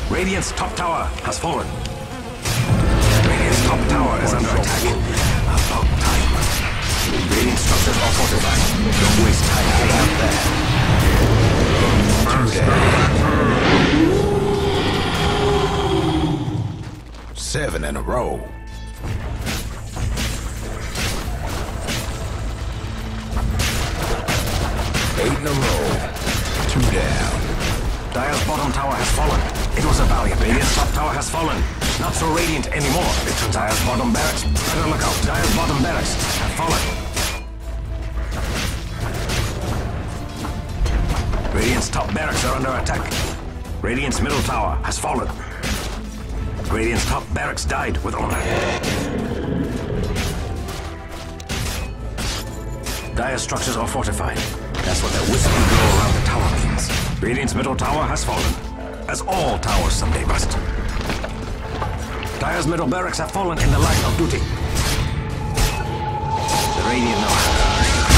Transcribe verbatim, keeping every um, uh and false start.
Radiant's top tower has fallen. Radiant's top tower is under attack. About time. Radiant structures are fortified. Don't waste time getting up there. Two down. Seven in a row. Eight in a row. Two down. Dire's bottom tower has fallen. It was a valiant. Radiant's top tower has fallen. Not so radiant anymore. Dire's bottom barracks. Better look out. Dire's bottom barracks have fallen. Radiant's top barracks are under attack. Radiant's middle tower has fallen. Radiant's top barracks died with honor. Dire structures are fortified. That's what that wispy glow around the tower means. Radiant's middle tower has fallen, as all towers someday must. Dire's middle barracks have fallen in the line of duty. The Radiant now have